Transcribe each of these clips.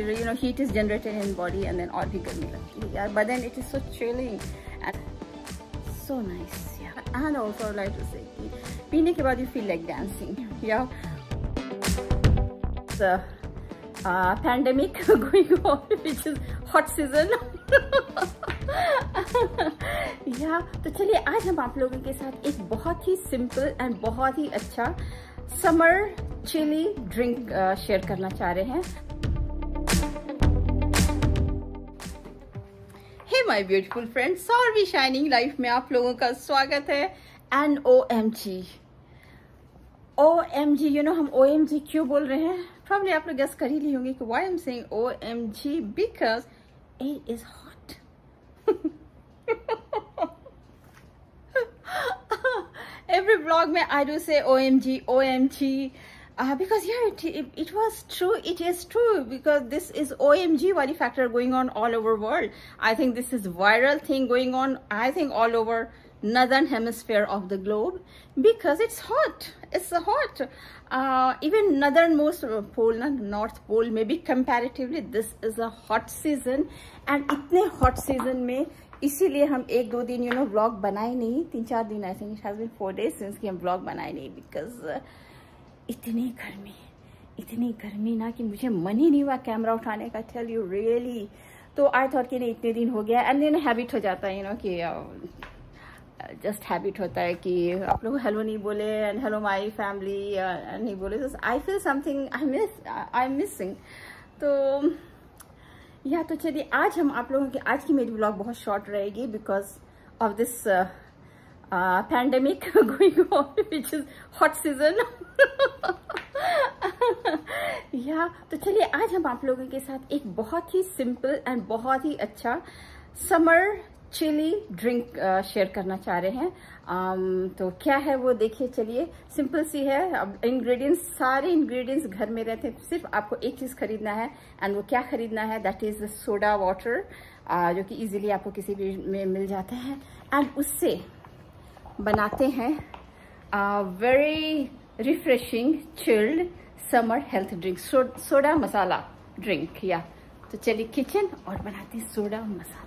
heat is generated in body and then और भी गर्मी लगती है यार, but then it is so chilling and so nice, yeah. And also I like to say कि पीने के बाद you feel like dancing, yeah. The pandemic going on, which is hot season. या तो चलिए आज हम आप लोगों के साथ एक बहुत ही सिंपल एंड बहुत ही अच्छा समर चिली ड्रिंक शेयर करना चाह रहे हैं। Hey my beautiful friends, Sauravi shining life में आप लोगों का स्वागत है। एंड OMG, हम OMG क्यों बोल रहे हैं? Probably आप लोग गेस कर ही ली होंगे कि why I'm saying OMG, because it is hot. Every vlog में I do say OMG, because yeah, it was true. It is true because this is OMG worry factor going on all over world. I think this is viral thing going on. I think all over northern hemisphere of the globe because it's hot. It's hot. Even northernmost pole, north pole, maybe comparatively this is a hot season. And इतने hot season में इसीलिए हम एक दो दिन vlog बनाए नहीं, 3-4 दिन, I think it has been 4 days since कि हम vlog बनाए नहीं because इतनी गर्मी ना कि मुझे मन ही नहीं हुआ कैमरा उठाने का, tell you really. तो I thought कि नहीं, इतने दिन हो गया and then habit हो जाता है कि जस्ट हैबिट होता है कि आप लोग हेलो नहीं बोले एंड हेलो माय फैमिली नहीं बोले, तो I feel something I am missing. तो या तो चलिए आज हम आप लोगों की आज की मेरी ब्लॉग बहुत शॉर्ट रहेगी because of this pandemic going on which is hot season. या तो चलिए आज हम आप लोगों के साथ एक बहुत ही सिंपल एंड बहुत ही अच्छा समर चिली ड्रिंक शेयर करना चाह रहे हैं। तो क्या है वो देखिए, चलिए सिंपल सी है। अब इंग्रेडिएंट्स, सारे इंग्रेडिएंट्स घर में रहते हैं, सिर्फ आपको एक चीज खरीदना है एंड वो क्या खरीदना है, दैट इज सोडा वाटर, जो कि इजीली आपको किसी भी में मिल जाता है एंड उससे बनाते हैं very refreshing chilled summer health drink, soda masala drink. या तो चलिए किचन और बनाते हैं सोडा मसाला।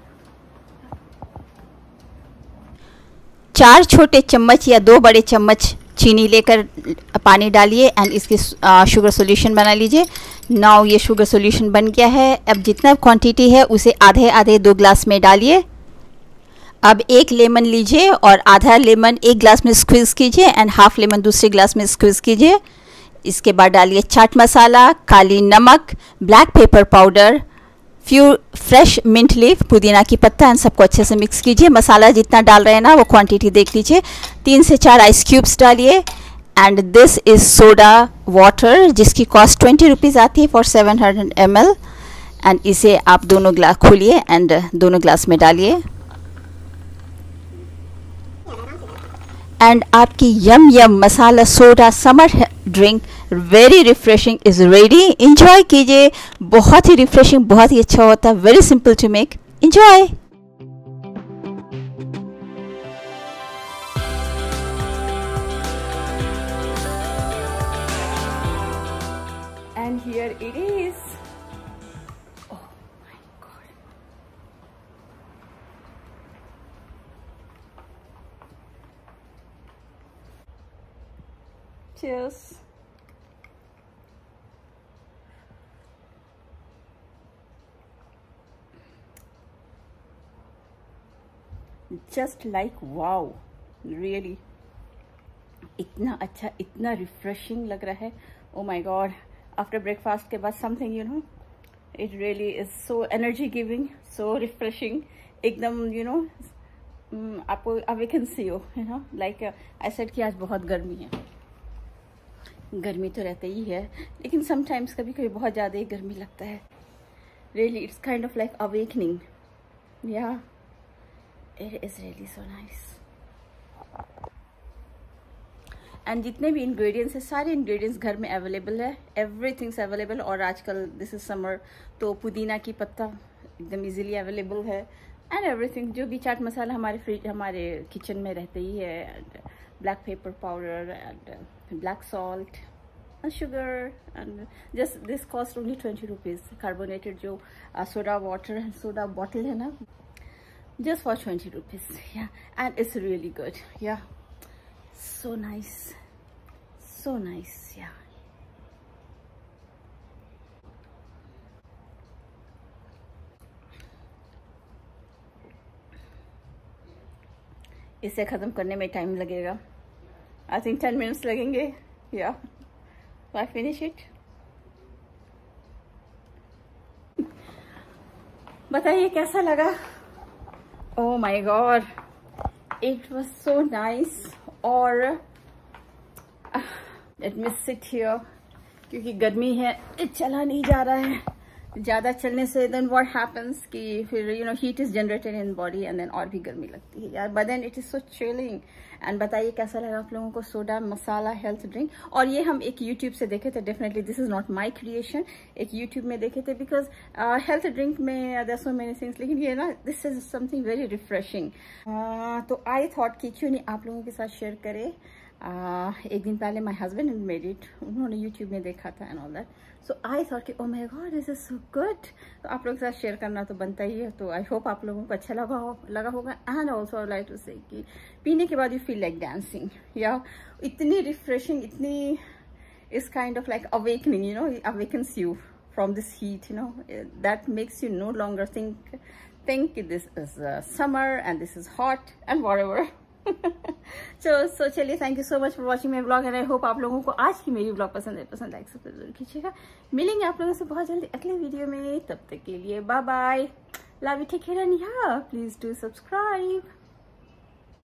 4 छोटे चम्मच या 2 बड़े चम्मच चीनी लेकर पानी डालिए एंड इसकी शुगर सॉल्यूशन बना लीजिए। नाउ ये शुगर सॉल्यूशन बन गया है। अब जितना क्वांटिटी है उसे आधे आधे 2 ग्लास में डालिए। अब 1 लेमन लीजिए और आधा लेमन 1 ग्लास में स्क्वीज़ कीजिए एंड हाफ लेमन दूसरे ग्लास में स्क्वीज़ कीजिए। इसके बाद डालिए चाट मसाला, काली नमक, black pepper powder, few fresh mint leaf, पुदीना की पत्ता एंड सबको अच्छे से मिक्स कीजिए। मसाला जितना डाल रहे हैं ना वो क्वांटिटी देख लीजिए। 3 से 4 आइस क्यूब्स डालिए and this is soda water जिसकी कॉस्ट 20 रुपीज़ आती है फॉर 700 ml एंड इसे आप दोनों ग्लास खोलिए एंड दोनों ग्लास में डालिए एंड आपकी yum masala soda summer drink very refreshing is ready. Enjoy कीजिए, बहुत ही रिफ्रेशिंग, बहुत ही अच्छा होता है, very simple to make. Enjoy. And here it is. Oh my god, cheers. Just like wow, really इतना अच्छा, इतना रिफ्रेशिंग लग रहा है। oh my god, after breakfast के बाद something it really is so energy giving, so refreshing, एकदम आपको अवेकेंसी हो, like I said कि आज बहुत गर्मी है। गर्मी तो रहता ही है लेकिन समटाइम्स कभी कभी बहुत ज़्यादा ही गर्मी लगता है। Really it's kind of like awakening. Yeah it is really so nice. And जितने भी इंग्रेडिएंट्स है सारे इंग्रेडिएंट्स घर में अवेलेबल है, एवरीथिंग्स अवेलेबल। और आजकल दिस इज समर तो पुदीना की पत्ता एकदम इजीली अवेलेबल है एंड एवरीथिंग। जो भी चाट मसाला हमारे किचन में रहते ही है, black pepper powder and black salt sugar, and just this cost only 20 rupees. Carbonated जो soda water and soda bottle है ना, just for 20 rupees. Yeah, and it's really good. Yeah, so nice, so nice. Yeah. इसे ख़त्म करने में time लगेगा. I think 10 minutes लगेंगे. Yeah. So I finish it. बताइए कैसा लगा? Oh my God, it was so nice. और let me sit here, क्योंकि गर्मी है, चला नहीं जा रहा है. ज़्यादा चलने से then what happens कि फिर you know heat is generated in body and then और भी गर्मी लगती है यार. But then it is so chilling. And बताइए कैसा लगा आप लोगों को सोडा मसाला हेल्थ ड्रिंक. और ये हम एक YouTube से देखे थे. Definitely this is not my creation. एक YouTube में देखे थे बिकॉज हेल्थ ड्रिंक में देयर सो मेनी थिंग्स, लेकिन ये ना this is something very refreshing. तो आई थॉट कि क्यों नहीं आप लोगों के साथ शेयर करें. एक दिन पहले माई हस्बैंड मेड इट, उन्होंने यूट्यूब में देखा था and all that. So I thought कि oh my god this is so good. तो आप लोगों के साथ शेयर करना तो बनता ही है. तो आई होप आप लोगों को अच्छा लगा होगा. And also I like to say कि पीने के बाद यू फील लाइक डांसिंग. या इतनी रिफ्रेशिंग, इतनी इस kind of like awakening, you know, awakens you from this heat, you know, that makes you no longer think this is summer and this is hot and whatever. so चलिए, thank you so much for watching my blog and I hope आप लोगों को आज की मेरी blog पसंद है. पसंद लाइक सब जरूर कीजिएगा. मिलेंगे आप लोगों से बहुत जल्दी अगले वीडियो में. तब तक के लिए bye bye. Love you, take care and yeah please do subscribe.